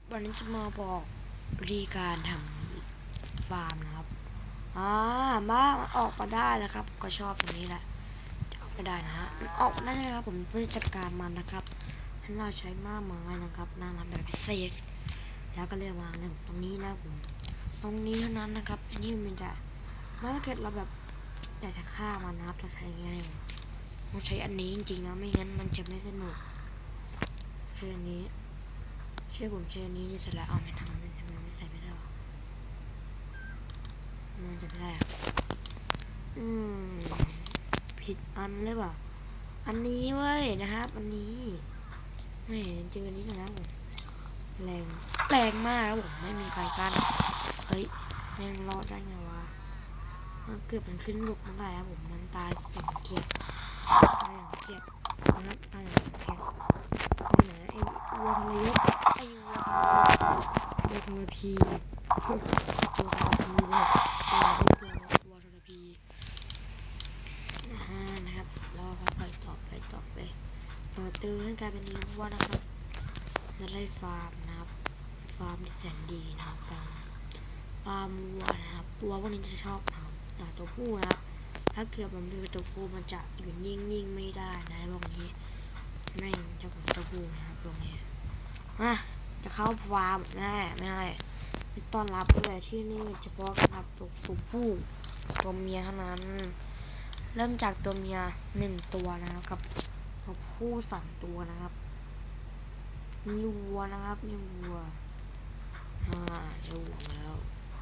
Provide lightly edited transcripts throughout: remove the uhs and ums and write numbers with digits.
วันนี้จะมาบอกวิธีการทำฟาร์มนะครับมาออกมาได้นะครับก็ชอบตรงนี้แหละจะออกไม่ได้นะฮะออกได้เลยครับผมเพื่อจัดการมันนะครับให้เราใช้ม้าไม้นะครับหน้ามันแบบพิเศษแล้วก็เรียกวางตรงนี้นะผมตรงนี้เท่านั้นนะครับอันนี้มันจะถ้าเกิดเราแบบอยากจะฆ่ามันนะครับต้องใช้อย่างเงี้ยต้องใช้อันนี้จริงๆนะไม่งั้นมันจะไม่สนุกใช้อันนี้เชื่อผมใช้อันนี้เสร็จแล้วเอาไปทำมันทำไมไม่ใส่ไม่ได้วะมันจะไม่ได้อะผิดอันเลยเปล่าอันนี้เว้ยนะครับอันนี้ไม่เห็นเจออันนี้แล้วผมแรงมากครับผมไม่มีใครกันเฮ้ยแม่งรอดได้ไงวะเกือบมันขึ้นบกไม่ได้ครับผมมันตายอย่างเกียดนะครับตายอย่างเกียดนี่นะไอ้วัวทรยศวัวทรพีวัวทรพีเลยวัวทรพีนะครับเราค่อยๆต่อไปต่อตื้อให้กลายเป็นวัวนะครับจะไล่ฟาร์มนะครับฟาร์มที่แสนดีนะครับฟาร์มวัวนะครับวัวพวกนี้จะชอบนะครับตัวผู้นะครับถ้าเกิดมันเป็นตัวผู้มันจะอยู่นิ่งๆไม่ได้นะพวกนี้แม่งเจ้าของตัวผู้นะครับพวกนี้จะเข้าฟาร์มแน่ไม่ได้ต้อนรับเลยที่นี่เฉพาะกับตัวผู้ตัวเมียเท่านั้นเริ่มจากตัวเมีย1ตัวนะครับกับตัวผู้3ตัวนะครับนี่วัวนะครับนี่วัวดูแล้ว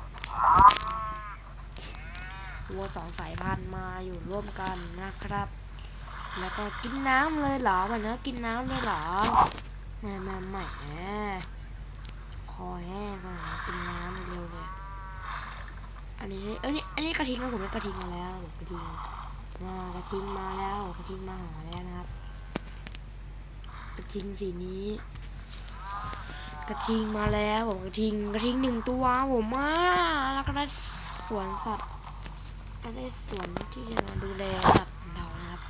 วัว2 สายพันธุ์มาอยู่ร่วมกันนะครับแล้วก็กินน้ำเลยเหรอมันนะกินน้ำเลยเหรอแหมคอแห้งกินน้ำเร็วเลยอันนี้กระทิงนะผมได้กระทิงมาแล้วกระทิงมาแล้วกระทิงมาหาแล้วนะครับกระทิงสีนี้กระทิงมาแล้วผมกระทิง1 ตัวผมแล้วก็ได้สวนสัตว์ก็ได้สวนที่จะมาดูแลสัตว์ของเรานะครับ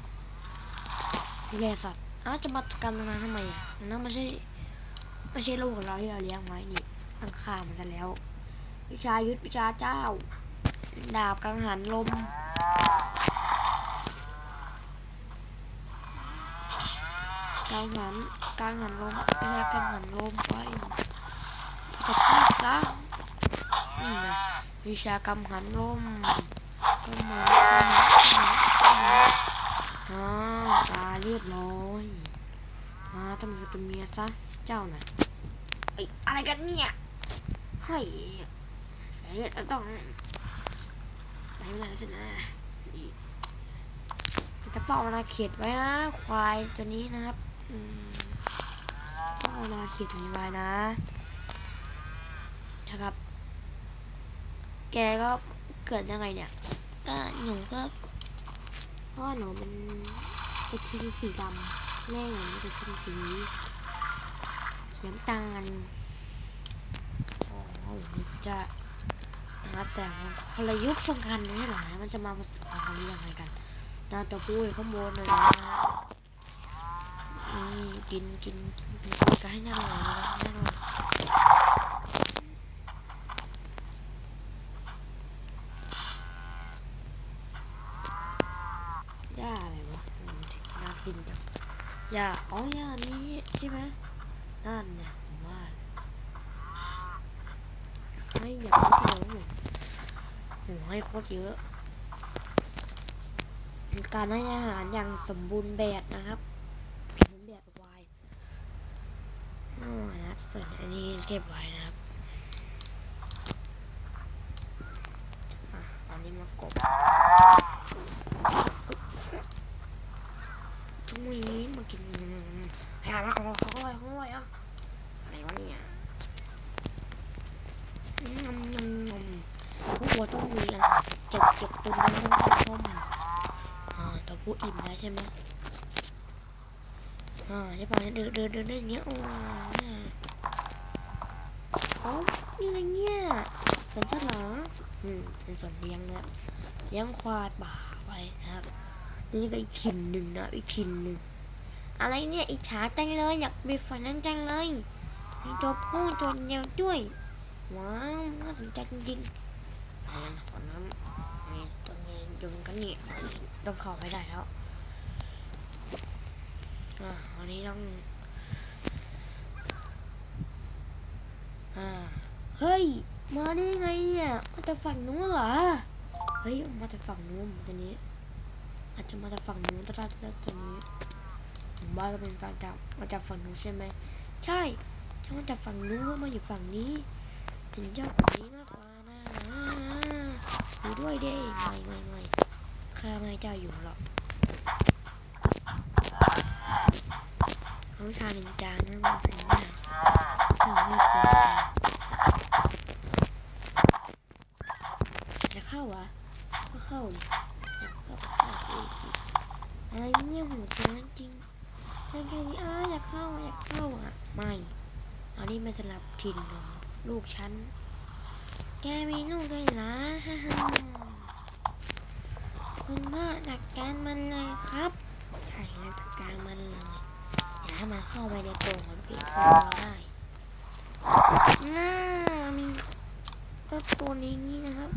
ดูแลสัตว์จะมากันตรงนั้นทำไมนั่นไม่ใช่ลูกของเราที่เราเลี้ยงไว้นี่ตั้งค่ามันซะแล้ววิชายุทธวิชาเจ้าดาบกังหันลมกังหันลมวิชากังหันลมไปจะพูดละนี่ไงวิชากังหันลมตาเรียบร้อยต้องมีตัวเมียซะเจ้าน่ะอะไรกันเนี่ยเฮ้ยต้องไปไม่ได้สินะจะเฝ้าอาณาเขตไว้นะควายตัวนี้นะครับเฝ้าอาณาเขตตัวนี้ไว้นะครับแกก็เกิดยังไงเนี่ยก็หนูก็พ่อหนูเป็นกระทิงสีดำแม่หนูเป็นกระทิงสีน้ำตาลจะนะครับแต่คนละยุคสงครามนี่หรอมันจะมาผสมกันได้ยังไงกันตัวผู้ข้างบนเลยนะกินก็ให้น่าอร่อยย่าอะไรวะน่ากินจังย่าย่านี้ใช่ไหมนั่นเนี่ยผมว่าไม่อยากรู้เลยให้โคตรเยอะการให้อาหารอย่างสมบูรณ์แบบนะครับสมบูรณ์แบบไว้นะส่วนอันนี้เก็บไว้นะครับตอนนี้มากบทุกมื้อมากินให้อาหารของเขาอะไรอะไรวะเนี่ยผู้วัวต้องมีอาหารเก็บตัวนี้ต้องเข้ามาตัวผู้อิ่มแล้วใช่ไหมใช่ป่ะเดินได้อย่างเงี้ยนี่อะไรเนี่ยสวนสัตว์เหรอเป็นสวนเลี้ยงนะเลี้ยงควายป่าไว้นะครับนี่ก็อีกถิ่นหนึ่งนะอีกถิ่นหนึ่งอะไรเนี่ยอิจฉาจังเลยอยากมีฝันนั้นจังเลยมีตัวผู้ตัวเดียวด้วยว้าวน่าสนใจจริงๆไปแล้วนะฝั่งนั้นมีตัวนี้ยุงกันนี่ต้องเข้าไปได้แล้ววันนี้ต้องเฮ้ยมาได้ไงเนี่ยมาจากฝั่งนู้นเหรอเฮ้ยมาจากฝั่งนู้นตัวนี้อาจจะมาจากฝั่งนู้นตัวนี้ผมว่าก็เป็นฝั่งจากมาจากฝั่งนู้นใช่ไหมใช่ฉันมาจากฝั่งนู้นเพื่อมาอยู่ฝั่งนี้เป็นเจ้าฝั่งนี้มากกว่านะอยู่ด้วยเด้ไม่ข้าไม่เจ้าอยู่หรอกเขาทานินจานะมันเป็นหน้าเราไม่ควรจะเข้าวะก็เข้าอยากเข้าอะไรเนี่ยหัวตัวจริงแค่นี้อยากเข้าไม่อันนี้มันสลับถิ่นของลูกฉันแกมีลูกด้วยนะคุณพ่อจัดการมันเลยครับใช่แล้วจัดการมันเลยอย่าให้มันเข้าไปในกรงของพี่พ่อได้มีตัวนี้นี่นะครับ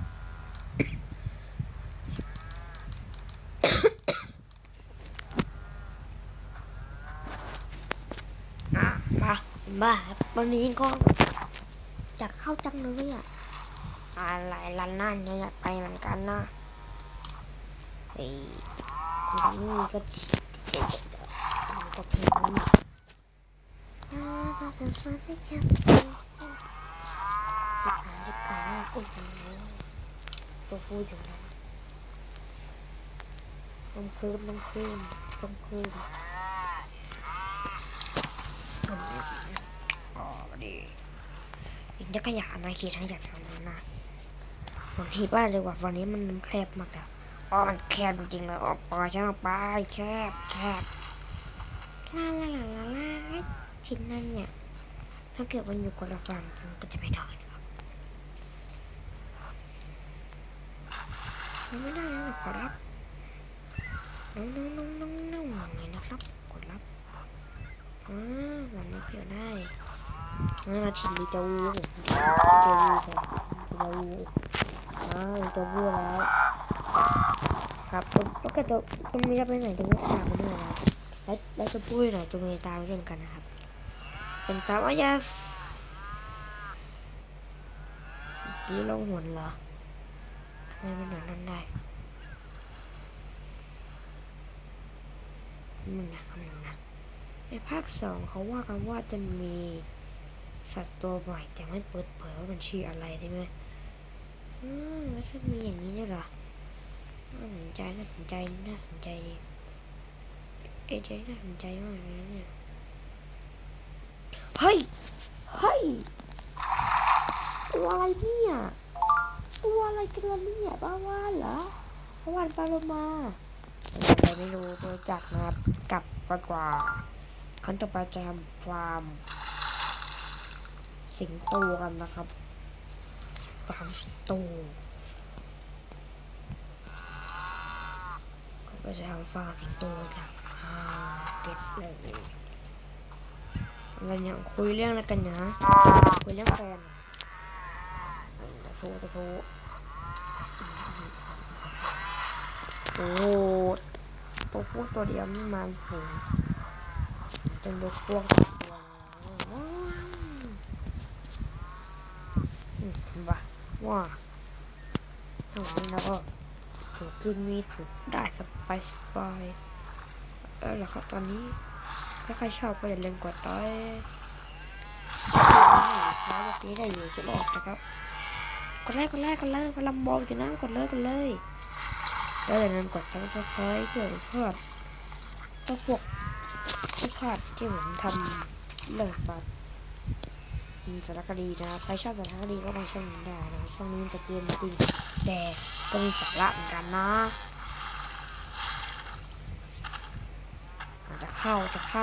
บ้าครับวันนี้ก็อยากเข้าจังเลยอะไรลันนั่นอยากไปเหมือนกันนะเฮ้ยคนนี้ก็เพลงนี้จะเป็นฟ้าที่จะจะกลายเป็นตัวพูดอยู่นะต้องคืนดีจะขยายนะคิดฉันอยากทำนะบางทีบ้านเลยว่าวันนี้มันแคบมากอะมันแคบจริงๆเลยปล่อยฉันออกไปแคบลาชิ้นนั้นเนี่ยถ้าเกิดมันอยู่คนละฝั่งมันก็จะไม่ได้นะครับไม่ได้นะขอรับน้องเลยนะครับกดรับวันนี้เพื่อได้มาชิมดีจะวูตัววูแล้วครับแล้วก็ตัวมีจะไปไหนตัวไม่ตามไปด้วยนะแล้วจะพูดหน่อยตัวมีตามเรื่องกันนะครับเป็นตามอายาดีลงหุ่นเหรอทำไมมันหนานั่นได้มันหนักในภาค2เขาว่ากันว่าจะมีสัตว์ตัวใหม่แต่ไม่เปิดเผยว่ามันชื่ออะไรได้ไหมแล้วจะมีอย่างนี้เนี่ยหรอน่าสนใจดีน่าสนใจมากเลยเนี่ยเฮ้ยตัวอะไรเนี่ยกันล่ะเนี่ยบ้าว่าเหรอปลาโลมาอะไรไม่รู้โดยจัดนะครับกับกว่าขั้นต่อไปจะทำฟาร์มสิงโตกันนะครับฟาร์มสิงโตก็จะทำฟาร์มสิงโตจากเก็บเลยอะไรเนี่ยคุยเรื่องอะไรกันนะคุยเรื่องแฟนตะโฟโอ้ตัวพูดตัวเดียวไม่มาฝูงจนยกพวกตัวว่าทั้งนี้แล้วก็กินมีสุดได้สบายแล้วครับตอนนี้ถ้าใครชอบก็อย่าลืมกดไลค์แบบนี้ได้อยู่ตลอดนะครับกดไลค์กำลังบอกอยู่นะกดเลยแล้วอย่าลืมกด subscribe เพื่อพลาดพวกที่ผมทำเรื่องฟันสารคดีนะครับใครชอบสารคดีก็มาช่องนี้ได้นะช่องนี้จะเตือนจริงแต่ก็มีสาระเหมือนกันนะจะเข้า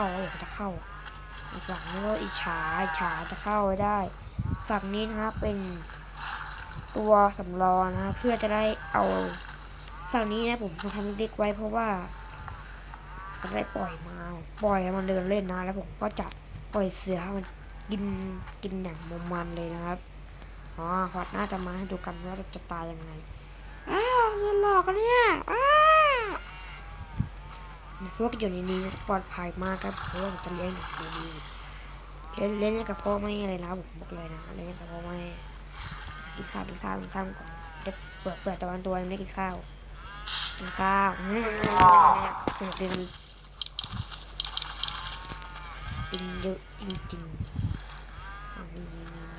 ฝั่งนี้ก็อิจฉาจะเข้าไว้ได้ฝั่งนี้นะครับเป็นตัวสำรองนะเพื่อจะได้เอาฝั่งนี้นะผมทำเล็กไว้เพราะว่าอะไรปล่อยมันเดินเล่นนะแล้วผมก็จะปล่อยเสือมันกินกินอย่างมันเลยนะครับอ๋อพอดน่าจะมาให้ดูกันว่าจะตายยังไงอ้าวโดนหลอกกันเนี่ยอ้าวพวกอยู่ในนี้ปลอดภัยมากครับเพราะว่าผมจะเลี้ยงอยู่ในนี้เล่นกับพ่อไม่อะไรนะผมบอกเลยนะเล่นกับพ่อไม่กินข้าวก่อนเด็กเปิดตะวันตัวไม่กินข้าวกินเยอะจริงๆนี่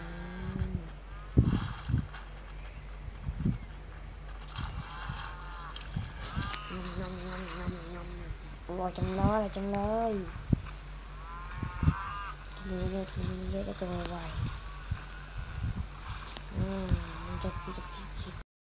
อร่อยจังเลยกินเยอะก็จะไวๆมันจะ